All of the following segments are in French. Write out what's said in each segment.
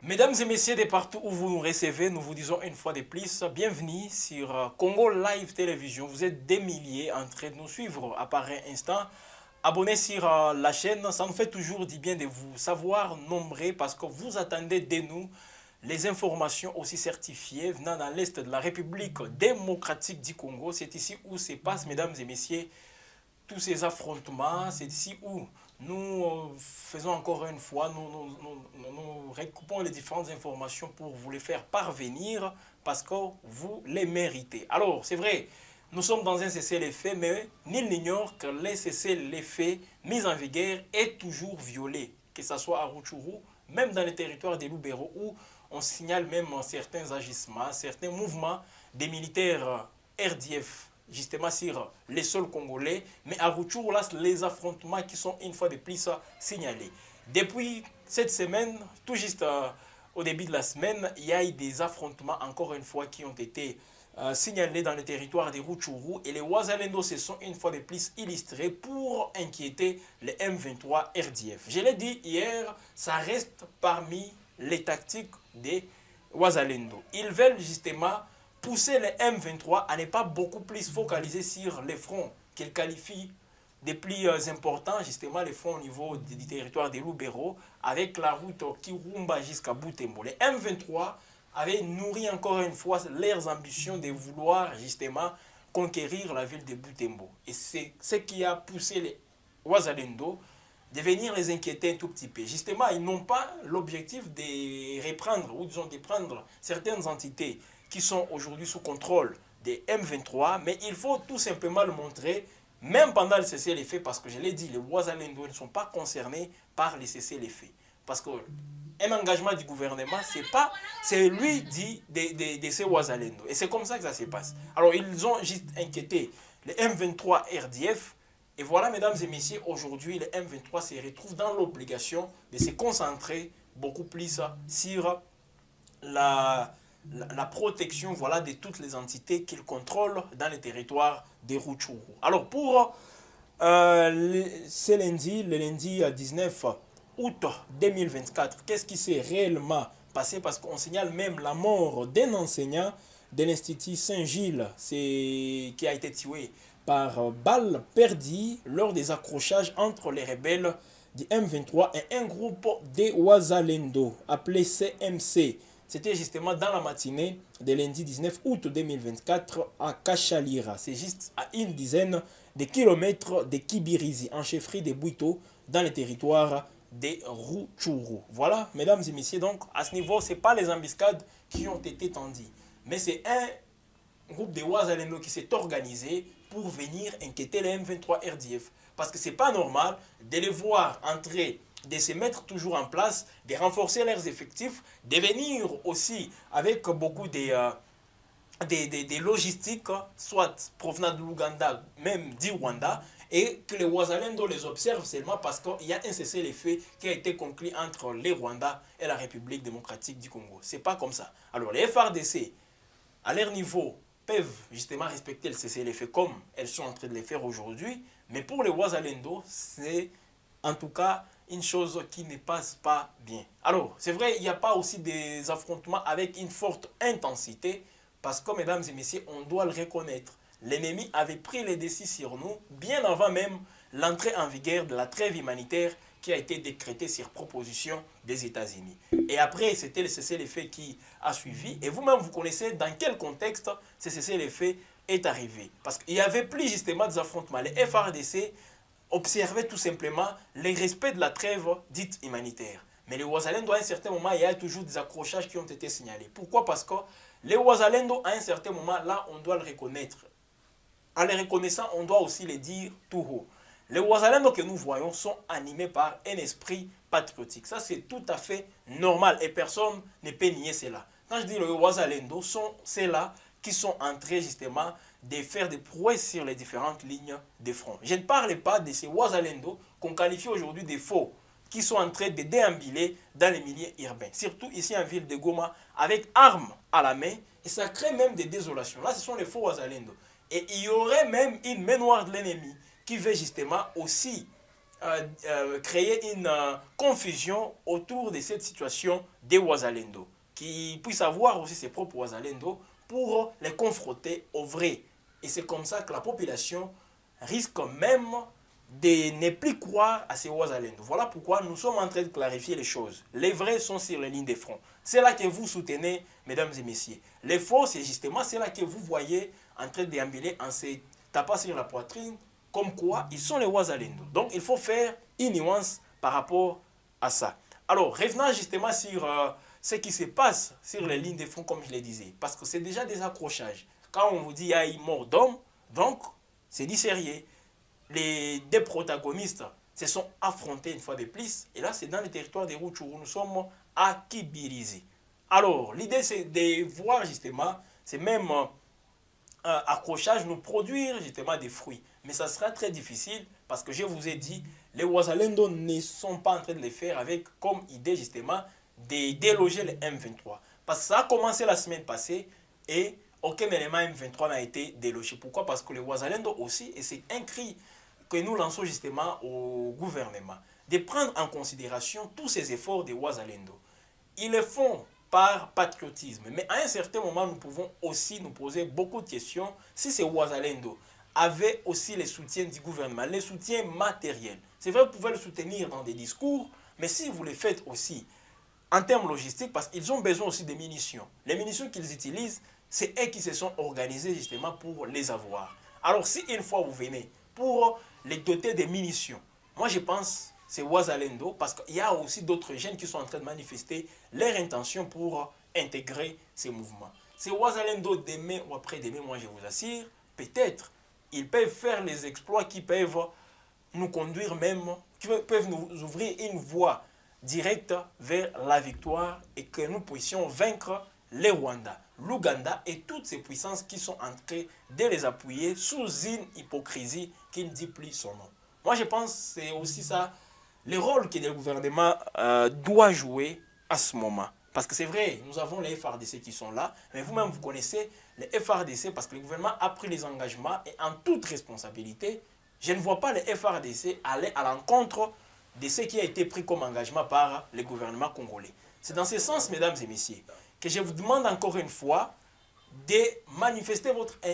Mesdames et messieurs de partout où vous nous recevez, nous vous disons une fois de plus, bienvenue sur Congo Live Télévision. Vous êtes des milliers en train de nous suivre à pareil instant. Abonnez sur la chaîne, ça nous fait toujours du bien de vous savoir nombreux parce que vous attendez de nous les informations aussi certifiées venant dans l'Est de la République démocratique du Congo. C'est ici où se passent, mesdames et messieurs, tous ces affrontements. C'est ici où nous faisons encore une fois, nous recoupons les différentes informations pour vous les faire parvenir parce que vous les méritez. Alors, c'est vrai, nous sommes dans un cessez-le-feu, mais nul n'ignore que les cessez-le-feu mis en vigueur est toujours violé, que ce soit à Rutshuru, même dans les territoires des Lubero, où on signale même certains agissements, certains mouvements des militaires RDF, justement sur les sols congolais, mais à Rutshuru, là, les affrontements qui sont une fois de plus signalés. Depuis cette semaine, tout juste au début de la semaine, il y a eu des affrontements, encore une fois, qui ont été signalés dans le territoire de Rutshuru, et les Wazalendo se sont une fois de plus illustrés pour inquiéter les M23 RDF. Je l'ai dit hier, ça reste parmi les tactiques des Wazalendo. Ils veulent justement pousser les M23 à ne pas beaucoup plus focaliser sur les fronts qu'ils qualifient des plus importants, justement les fronts au niveau du territoire de Lubero, avec la route Kirumba jusqu'à Butembo. Les M23 avaient nourri encore une fois leurs ambitions de vouloir justement conquérir la ville de Butembo. Et c'est ce qui a poussé les Wazalendo de venir les inquiéter un tout petit peu. Justement, ils n'ont pas l'objectif de reprendre, ou disons de prendre certaines entités qui sont aujourd'hui sous contrôle des M23, mais il faut tout simplement le montrer, même pendant le cessez-le-feu, parce que je l'ai dit, les Wazalendo ne sont pas concernés par les cessez-le-feu. Parce qu'un engagement du gouvernement, c'est lui dit de ces Wazalendo. Et c'est comme ça que ça se passe. Alors, ils ont juste inquiété les M23 RDF. Et voilà, mesdames et messieurs, aujourd'hui, les M23 se retrouvent dans l'obligation de se concentrer beaucoup plus sur la protection, voilà, de toutes les entités qu'ils contrôlent dans les territoires de Rutshuru. Alors, pour ce lundi, le lundi 19 août 2024, qu'est-ce qui s'est réellement passé? Parce qu'on signale même la mort d'un enseignant de l'Institut Saint-Gilles qui a été tué par balle perdue lors des accrochages entre les rebelles du M23 et un groupe de Wazalendo appelé CMC. C'était justement dans la matinée de lundi 19 août 2024 à Kachalira. C'est juste à une dizaine de kilomètres de Kibirizi, en chefferie de Bwito, dans le territoire de Rutshuru. Voilà, mesdames et messieurs, donc à ce niveau, ce n'est pas les embuscades qui ont été tendues, mais c'est un groupe de Wazalendo qui s'est organisé pour venir inquiéter les M23 RDF. Parce que ce n'est pas normal de les voir entrer, de se mettre toujours en place, de renforcer leurs effectifs, de venir aussi avec beaucoup de logistiques, soit provenant de l'Ouganda, même du Rwanda, et que les Wazalendo les observent seulement parce qu'il y a un cessez-le-feu qui a été conclu entre les Rwandais et la République démocratique du Congo. Ce n'est pas comme ça. Alors les FRDC, à leur niveau, peuvent justement respecter le cessez-le-feu comme elles sont en train de le faire aujourd'hui, mais pour les Wazalendo, c'est en tout cas une chose qui ne passe pas bien. Alors, c'est vrai, il n'y a pas aussi des affrontements avec une forte intensité, parce que, mesdames et messieurs, on doit le reconnaître. L'ennemi avait pris les décisions sur nous bien avant même l'entrée en vigueur de la trêve humanitaire qui a été décrétée sur proposition des États-Unis. Et après, c'était le cessez-le-feu qui a suivi. Et vous-même, vous connaissez dans quel contexte ce cessez-le-feu est arrivé. Parce qu'il n'y avait plus justement des affrontements. Les FRDC observaient tout simplement le respect de la trêve dite humanitaire. Mais les Wazalendo, à un certain moment, il y a toujours des accrochages qui ont été signalés. Pourquoi? Parce que les Wazalendo, à un certain moment, là, on doit le reconnaître. En les reconnaissant, on doit aussi le dire tout haut. Les Wazalendo que nous voyons sont animés par un esprit patriotique. Ça, c'est tout à fait normal et personne ne peut nier cela. Quand je dis les Wazalendo, sont ceux-là qui sont entrés justement de faire des prouesses sur les différentes lignes de front. Je ne parle pas de ces Wazalendo qu'on qualifie aujourd'hui de faux, qui sont en train de déambuler dans les milieux urbains, surtout ici en ville de Goma, avec armes à la main, et ça crée même des désolations. Là, ce sont les faux Wazalendo. Et il y aurait même une main noire de l'ennemi qui veut justement aussi créer une confusion autour de cette situation des Wazalendo, qui puisse avoir aussi ses propres Wazalendo pour les confronter au vrai. Et c'est comme ça que la population risque même de ne plus croire à ces Wazalendo. Voilà pourquoi nous sommes en train de clarifier les choses. Les vrais sont sur les lignes de front. C'est là que vous soutenez, mesdames et messieurs. Les faux, c'est justement, c'est là que vous voyez en train de déambuler en se tapant sur la poitrine, comme quoi ils sont les Wazalendo. Donc il faut faire une nuance par rapport à ça. Alors revenons justement sur ce qui se passe sur les lignes de front, comme je le disais. Parce que c'est déjà des accrochages. Quand on vous dit il y a une mort d'homme, donc c'est dit sérieux. Les deux protagonistes se sont affrontés une fois de plus. Et là, c'est dans le territoire des Rutshuru. Nous sommes à Kibirizi. Alors, l'idée, c'est de voir justement, c'est même accrochage nous produire justement des fruits. Mais ça sera très difficile parce que je vous ai dit, les Wazalendo ne sont pas en train de les faire avec comme idée justement de déloger les M23. Parce que ça a commencé la semaine passée et aucun élément M23 n'a été délogé. Pourquoi? Parce que les Wazalendo aussi, et c'est un cri que nous lançons justement au gouvernement, de prendre en considération tous ces efforts des Wazalendo. Ils le font par patriotisme. Mais à un certain moment, nous pouvons aussi nous poser beaucoup de questions si ces Wazalendo avaient aussi le soutien du gouvernement, le soutien matériel. C'est vrai, vous pouvez le soutenir dans des discours, mais si vous le faites aussi en termes logistiques, parce qu'ils ont besoin aussi de munitions. Les munitions qu'ils utilisent, c'est eux qui se sont organisés justement pour les avoir. Alors si une fois vous venez pour les doter de munitions, moi je pense c'est Wazalendo, parce qu'il y a aussi d'autres jeunes qui sont en train de manifester leur intention pour intégrer ces mouvements. C'est Wazalendo demain ou après-demain, moi je vous assure, peut-être ils peuvent faire les exploits qui peuvent nous conduire même, qui peuvent nous ouvrir une voie directe vers la victoire et que nous puissions vaincre les Rwandais, l'Ouganda et toutes ces puissances qui sont en train de les appuyer sous une hypocrisie qui ne dit plus son nom. Moi je pense que c'est aussi ça le rôle que le gouvernement doit jouer à ce moment. Parce que c'est vrai, nous avons les FRDC qui sont là, mais vous-même vous connaissez les FRDC parce que le gouvernement a pris les engagements et en toute responsabilité, je ne vois pas les FRDC aller à l'encontre de ce qui a été pris comme engagement par le gouvernement congolais. C'est dans ce sens, mesdames et messieurs, que je vous demande encore une fois de manifester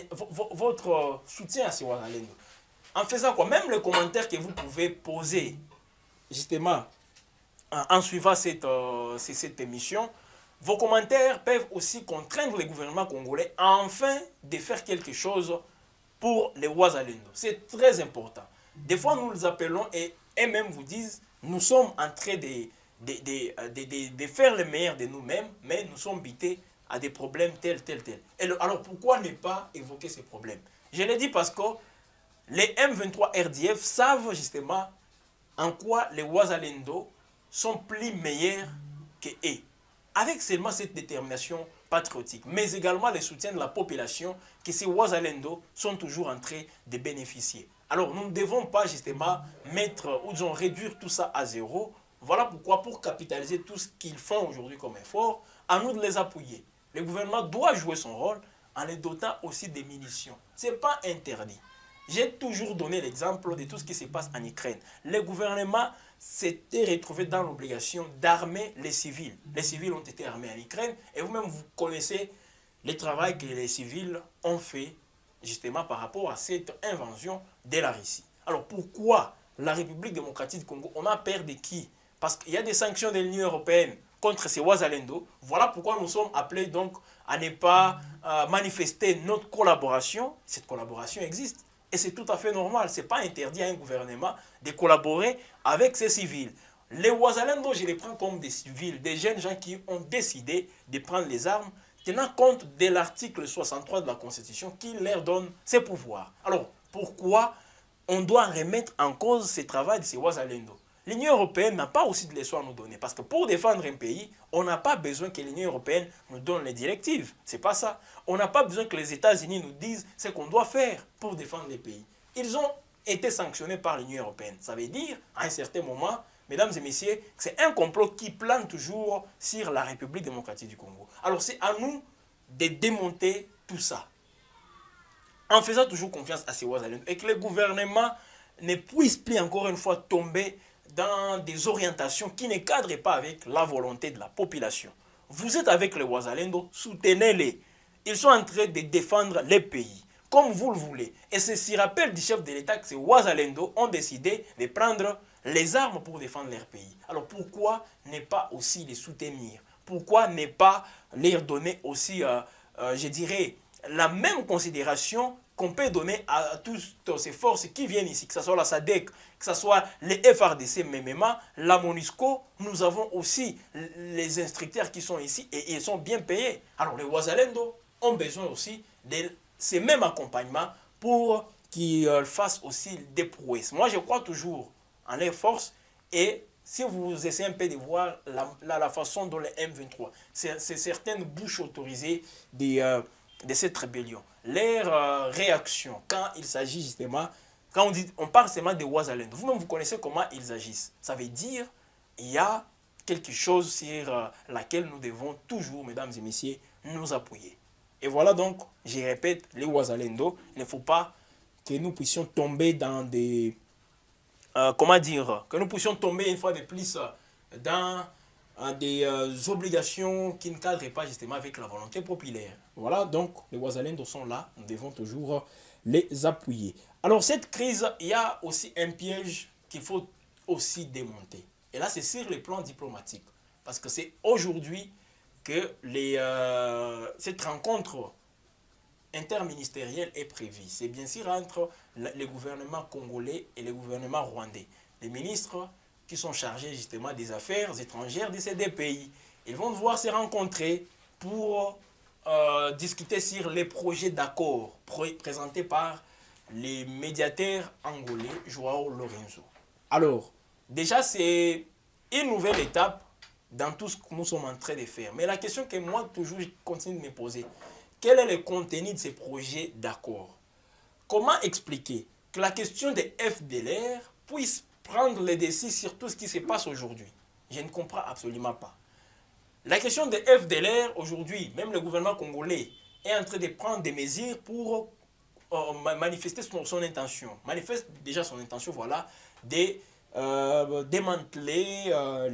votre soutien à ces Wazalendo. En faisant quoi? Même les commentaires que vous pouvez poser justement en suivant cette émission, vos commentaires peuvent aussi contraindre le gouvernement congolais enfin de faire quelque chose pour les Wazalendo. C'est très important. Des fois, nous les appelons et eux-mêmes vous disent, nous sommes en train de faire le meilleur de nous-mêmes, mais nous sommes bités à des problèmes tels. Alors, pourquoi ne pas évoquer ces problèmes? Je l'ai dit parce que les M23 RDF savent justement en quoi les Wazalendo sont plus meilleurs que eux. Avec seulement cette détermination patriotique, mais également le soutien de la population, que ces Wazalendo sont toujours en train de bénéficier. Alors nous ne devons pas justement mettre ou disons réduire tout ça à zéro. Voilà pourquoi pour capitaliser tout ce qu'ils font aujourd'hui comme effort, à nous de les appuyer. Le gouvernement doit jouer son rôle en les dotant aussi des munitions. Ce n'est pas interdit. J'ai toujours donné l'exemple de tout ce qui se passe en Ukraine. Le gouvernement s'était retrouvé dans l'obligation d'armer les civils. Les civils ont été armés en Ukraine et vous-même vous connaissez le travail que les civils ont fait justement par rapport à cette invasion de la Russie. Alors pourquoi la République démocratique du Congo, on a peur de qui? Parce qu'il y a des sanctions de l'Union européenne contre ces Wazalendo. Voilà pourquoi nous sommes appelés donc à ne pas manifester notre collaboration. Cette collaboration existe. Et c'est tout à fait normal. Ce n'est pas interdit à un gouvernement de collaborer avec ces civils. Les Wazalendo, je les prends comme des civils, des jeunes gens qui ont décidé de prendre les armes, tenant compte de l'article 63 de la Constitution qui leur donne ces pouvoirs. Alors, pourquoi on doit remettre en cause ce travail de ces Wazalendo? L'Union européenne n'a pas aussi de leçons à nous donner. Parce que pour défendre un pays, on n'a pas besoin que l'Union européenne nous donne les directives. Ce n'est pas ça. On n'a pas besoin que les États-Unis nous disent ce qu'on doit faire pour défendre les pays. Ils ont été sanctionnés par l'Union européenne. Ça veut dire, à un certain moment, mesdames et messieurs, que c'est un complot qui plane toujours sur la République démocratique du Congo. Alors c'est à nous de démonter tout ça. En faisant toujours confiance à ces Wazalendo et que le gouvernement ne puisse plus encore une fois tomber dans des orientations qui ne cadrent pas avec la volonté de la population. Vous êtes avec les Wazalendo, soutenez-les. Ils sont en train de défendre les pays, comme vous le voulez. Et ceci rappelle du chef de l'État que ces Wazalendo ont décidé de prendre les armes pour défendre leur pays. Alors pourquoi ne pas aussi les soutenir? Pourquoi ne pas leur donner aussi, je dirais, la même considération qu'on peut donner à toutes ces forces qui viennent ici, que ce soit la SADC, que ce soit les FRDC, MMA, la MONUSCO, nous avons aussi les instructeurs qui sont ici et ils sont bien payés. Alors les Wazalendo ont besoin aussi de ces mêmes accompagnements pour qu'ils fassent aussi des prouesses. Moi, je crois toujours en leurs forces et si vous essayez un peu de voir la façon dont les M23, c'est certaines bouches autorisées de cette rébellion, leur réaction quand il s'agit justement, quand on parle seulement de Wazalendo, vous-même vous connaissez comment ils agissent. Ça veut dire il y a quelque chose sur laquelle nous devons toujours, mesdames et messieurs, nous appuyer. Et voilà donc, je répète, les Wazalendo, il ne faut pas que nous puissions tomber dans des... comment dire, que nous puissions tomber une fois de plus dans des obligations qui ne cadrent pas justement avec la volonté populaire. Voilà, donc les Wazalendo sont là, nous devons toujours les appuyer. Alors cette crise, il y a aussi un piège qu'il faut aussi démonter. Et là, c'est sur le plan diplomatique. Parce que c'est aujourd'hui que cette rencontre interministérielle est prévue. C'est bien sûr entre le gouvernement congolais et le gouvernement rwandais. Les ministres qui sont chargés justement des affaires étrangères de ces deux pays. Ils vont devoir se rencontrer pour discuter sur les projets d'accord présentés par les médiateurs angolais Joao Lorenzo. Alors, déjà c'est une nouvelle étape dans tout ce que nous sommes en train de faire. Mais la question que moi toujours je continue de me poser, quel est le contenu de ces projets d'accord? Comment expliquer que la question des FDLR puisse prendre les décisions sur tout ce qui se passe aujourd'hui? Je ne comprends absolument pas. La question des FDLR aujourd'hui, même le gouvernement congolais est en train de prendre des mesures pour manifester son intention. Manifeste déjà son intention, voilà, de démanteler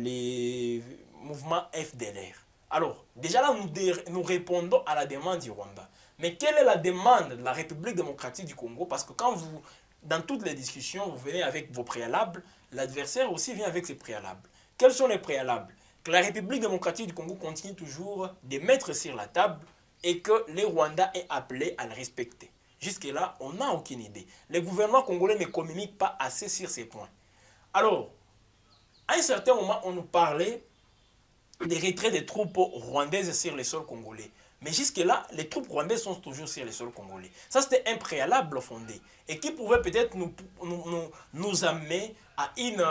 les mouvements FDLR. Alors, déjà là, nous répondons à la demande du Rwanda. Mais quelle est la demande de la République démocratique du Congo? Parce que quand vous, dans toutes les discussions, vous venez avec vos préalables, l'adversaire aussi vient avec ses préalables. Quels sont les préalables? Que la République démocratique du Congo continue toujours de mettre sur la table et que les Rwandais est appelé à le respecter. Jusque-là, on n'a aucune idée. Le gouvernement congolais ne communique pas assez sur ces points. Alors, à un certain moment, on nous parlait des retraits des troupes rwandaises sur le sol congolais. Mais jusque-là, les troupes rwandaises sont toujours sur le sol congolais. Ça, c'était un préalable fondé et qui pouvait peut-être nous amener à une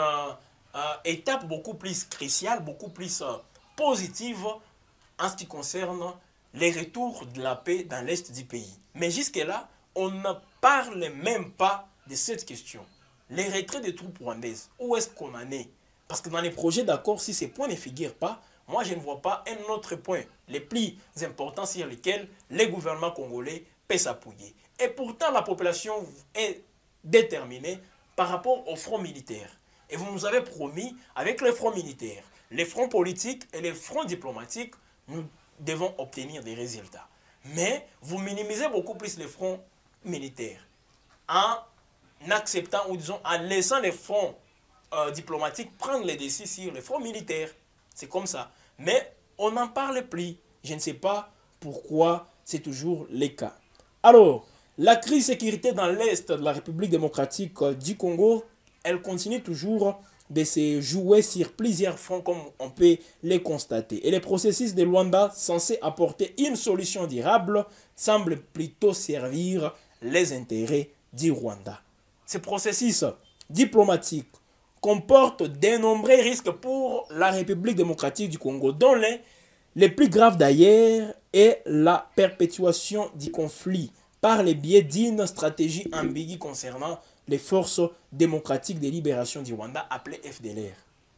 étape beaucoup plus cruciale, beaucoup plus positive en ce qui concerne les retours de la paix dans l'est du pays. Mais jusque-là, on ne parle même pas de cette question. Les retraits des troupes rwandaises, où est-ce qu'on en est? Parce que dans les projets d'accord, si ces points ne figurent pas, moi je ne vois pas un autre point, les plus importants sur lesquels les gouvernements congolais peuvent s'appuyer. Et pourtant, la population est déterminée par rapport au front militaire. Et vous nous avez promis, avec les fronts militaires, les fronts politiques et les fronts diplomatiques, nous devons obtenir des résultats. Mais vous minimisez beaucoup plus les fronts militaires en acceptant ou disons en laissant les fronts diplomatiques prendre les décisions sur les fronts militaires. C'est comme ça. Mais on n'en parle plus. Je ne sais pas pourquoi c'est toujours le cas. Alors, la crise de sécurité dans l'Est de la République démocratique du Congo, elle continue toujours de se jouer sur plusieurs fronts comme on peut les constater. Et le processus de Luanda, censé apporter une solution durable, semble plutôt servir les intérêts du Rwanda. Ce processus diplomatique comporte de nombreux risques pour la République démocratique du Congo, dont les plus graves d'ailleurs est la perpétuation du conflit par le biais d'une stratégie ambiguë concernant les forces démocratiques de libération du Rwanda, appelées FDLR.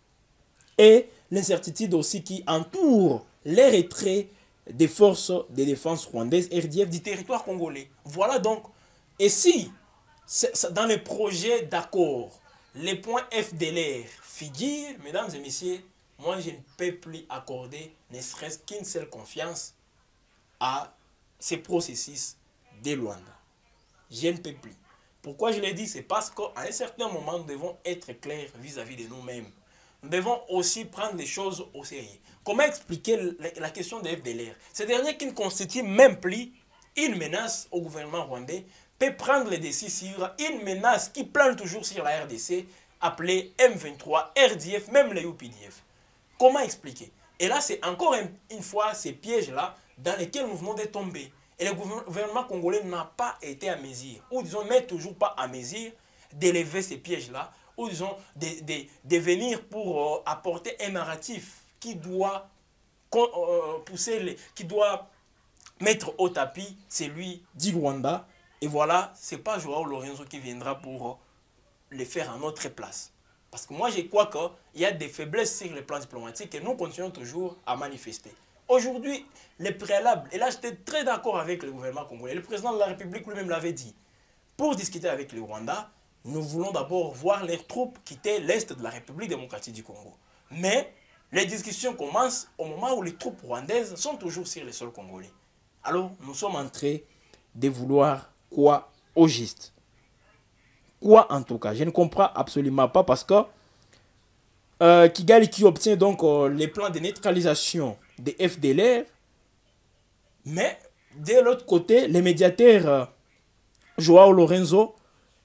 Et l'incertitude aussi qui entoure les retraits des forces de défense rwandaises, RDF, du territoire congolais. Voilà donc. Et si dans les projets d'accord, les points FDLR figurent, mesdames et messieurs, moi je ne peux plus accorder ne serait-ce qu'une seule confiance à ces processus de Luanda. Je ne peux plus. Pourquoi je l'ai dit? C'est parce qu'à un certain moment, nous devons être clairs vis-à-vis de nous-mêmes. Nous devons aussi prendre les choses au sérieux. Comment expliquer la question de FDLR? Ces derniers qui ne constituent même plus une menace au gouvernement rwandais peut prendre les décisions sur une menace qui plane toujours sur la RDC, appelée M23, RDF, même les UPDF. Comment expliquer? Et là, c'est encore une fois ces pièges-là dans lesquels nous venons de tomber. Et le gouvernement congolais n'a pas été à mesure, ou disons, n'est toujours pas à mesure d'élever ces pièges-là, ou disons, de venir pour apporter un narratif qui doit pousser, qui doit mettre au tapis celui du Rwanda. Et voilà, ce n'est pas Joao Lorenzo qui viendra pour le faire à notre place. Parce que moi, je crois qu'il y a des faiblesses sur le plan diplomatique et nous continuons toujours à manifester. Aujourd'hui, les préalables, et là j'étais très d'accord avec le gouvernement congolais, le président de la République lui-même l'avait dit, pour discuter avec le Rwanda, nous voulons d'abord voir les troupes quitter l'Est de la République démocratique du Congo. Mais les discussions commencent au moment où les troupes rwandaises sont toujours sur le sol congolais. Alors, nous sommes en train de vouloir quoi au juste? Quoi en tout cas? Je ne comprends absolument pas parce que Kigali qui obtient donc les plans de neutralisation des FDLR, mais de l'autre côté, les médiateurs Joao Lorenzo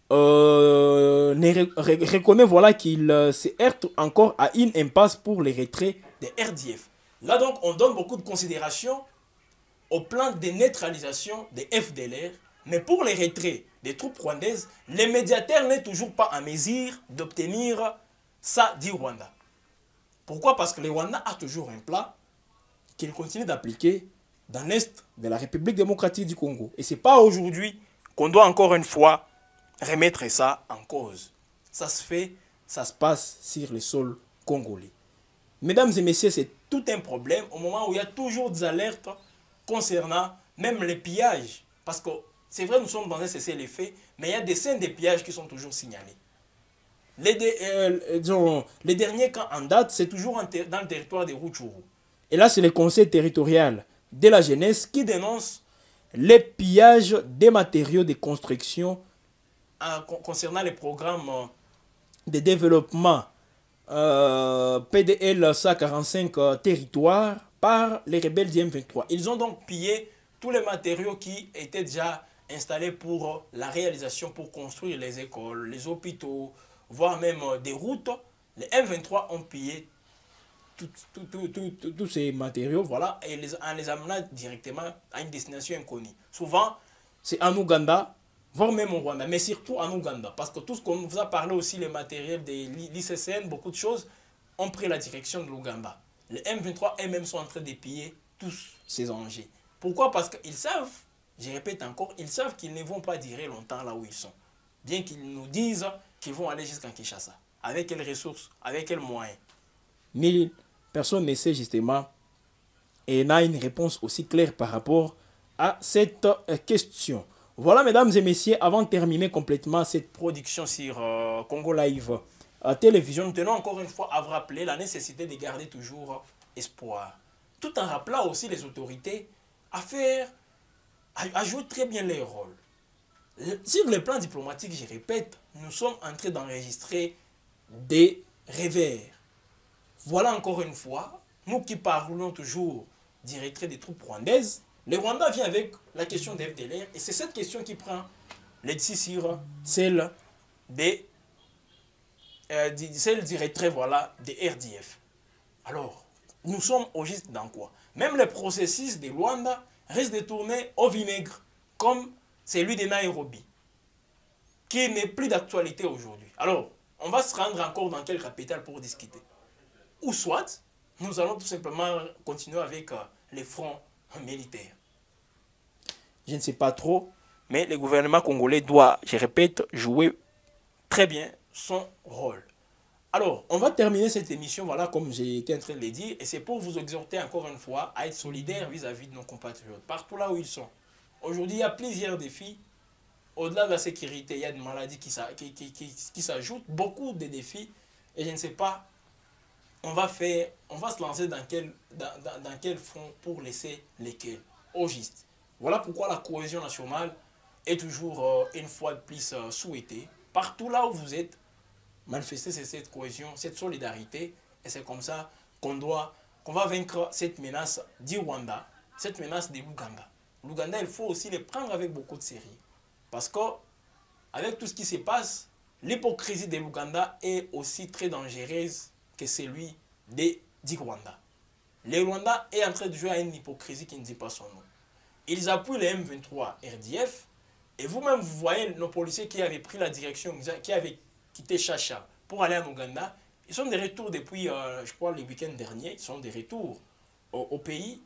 reconnaît voilà, qu'il se heurte encore à une impasse pour les retraits des RDF. Là donc, on donne beaucoup de considération au plan de neutralisation des FDLR, mais pour les retraits des troupes rwandaises, les médiateurs n'est toujours pas en mesure d'obtenir ça du Rwanda. Pourquoi? Parce que le Rwanda a toujours un plan qu'il continue d'appliquer dans l'Est de la République démocratique du Congo. Et ce n'est pas aujourd'hui qu'on doit encore une fois remettre ça en cause. Ça se fait, ça se passe sur le sol congolais. Mesdames et messieurs, c'est tout un problème au moment où il y a toujours des alertes concernant même les pillages. Parce que c'est vrai, nous sommes dans un cessez-le-feu, mais il y a des scènes de pillages qui sont toujours signalées. Les derniers cas en date, c'est toujours dans le territoire de Rutshuru. Et là, c'est le conseil territorial de la jeunesse qui dénonce les pillages des matériaux de construction concernant les programmes de développement PDL 145 territoires par les rebelles du M23. Ils ont donc pillé tous les matériaux qui étaient déjà installés pour la réalisation, pour construire les écoles, les hôpitaux, voire même des routes. Les M23 ont pillé tous ces matériaux, voilà, et en les amenant directement à une destination inconnue. Souvent, c'est en Ouganda, voire même au Rwanda, mais surtout en Ouganda, parce que tout ce qu'on vous a parlé aussi, les matériels de l'ICCN, beaucoup de choses, ont pris la direction de l'Ouganda. Les M23 eux-mêmes sont en train de piller tous ces engins. Pourquoi? Parce qu'ils savent, je répète encore, ils savent qu'ils ne vont pas durer longtemps là où ils sont. Bien qu'ils nous disent qu'ils vont aller jusqu'à Kinshasa. Avec quelles ressources? Avec quels moyens? Mais personne ne sait justement et n'a une réponse aussi claire par rapport à cette question. Voilà, mesdames et messieurs, avant de terminer complètement cette production sur Congo Live Télévision, nous tenons encore une fois à vous rappeler la nécessité de garder toujours espoir. Tout en rappelant aussi les autorités à jouer très bien leur rôle. Sur le plan diplomatique, je répète, nous sommes en train d'enregistrer des revers. Voilà encore une fois, nous qui parlons toujours du retrait des troupes rwandaises, le Rwanda vient avec la question des FDLR et c'est cette question qui prend les décisions, celle du retrait voilà, des RDF. Alors, nous sommes au juste dans quoi? Même le processus de Rwanda risque de tourner au vinaigre, comme celui de Nairobi, qui n'est plus d'actualité aujourd'hui. Alors, on va se rendre encore dans quelle capitale pour discuter? Ou soit, nous allons tout simplement continuer avec les fronts militaires. Je ne sais pas trop, mais le gouvernement congolais doit, je répète, jouer très bien son rôle. Alors, on va terminer cette émission, voilà, comme j'ai été en train de le dire, et c'est pour vous exhorter encore une fois à être solidaires vis-à-vis de nos compatriotes, partout là où ils sont. Aujourd'hui, il y a plusieurs défis au-delà de la sécurité, il y a des maladies qui s'ajoutent, beaucoup de défis. Et je ne sais pas, on va se lancer dans quel front pour laisser lesquels au juste. Voilà pourquoi la cohésion nationale est toujours une fois de plus souhaitée. Partout là où vous êtes, manifester cette cohésion, cette solidarité. Et c'est comme ça qu'on va vaincre cette menace du Rwanda, cette menace de l'Ouganda. L'Ouganda, il faut aussi les prendre avec beaucoup de sérieux. Parce que, avec tout ce qui se passe, l'hypocrisie de l'Ouganda est aussi très dangereuse que celui du Rwanda. Le Rwanda est en train de jouer à une hypocrisie qui ne dit pas son nom. Ils appuient les M23 RDF, et vous-même, vous voyez nos policiers qui avaient pris la direction, qui avaient quitté Chacha pour aller en Ouganda. Ils sont de retour depuis, je crois, le week-end dernier. Ils sont de retour au pays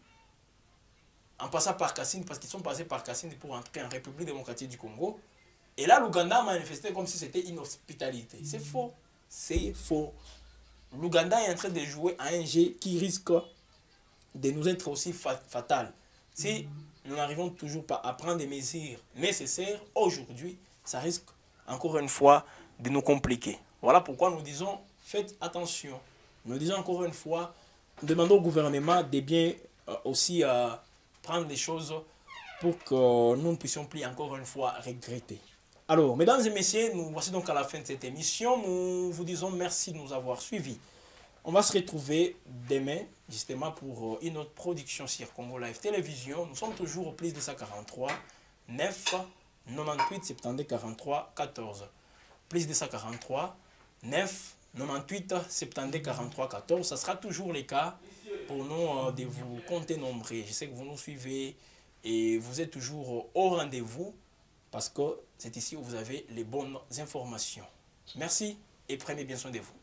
en passant par Kassine, parce qu'ils sont passés par Kassine pour entrer en République démocratique du Congo. Et là, l'Ouganda a manifesté comme si c'était une hospitalité. C'est faux. C'est faux. L'Ouganda est en train de jouer à un jeu qui risque de nous être aussi fatal. Si nous n'arrivons toujours pas à prendre des mesures nécessaires, aujourd'hui, ça risque encore une fois de nous compliquer. Voilà pourquoi nous disons, faites attention. Nous disons encore une fois, demandons au gouvernement de bien aussi prendre des choses pour que nous ne puissions plus encore une fois regretter. Alors, mesdames et messieurs, nous voici donc à la fin de cette émission. Nous vous disons merci de nous avoir suivis. On va se retrouver demain, justement, pour une autre production sur Congo Live Télévision. Nous sommes toujours au plus de 143 9 98 70 43 14. Plus de 143 9 98 70 43 14. Ça sera toujours le cas pour nous de vous compter nombreux. Je sais que vous nous suivez et vous êtes toujours au rendez-vous parce que c'est ici où vous avez les bonnes informations. Merci et prenez bien soin de vous.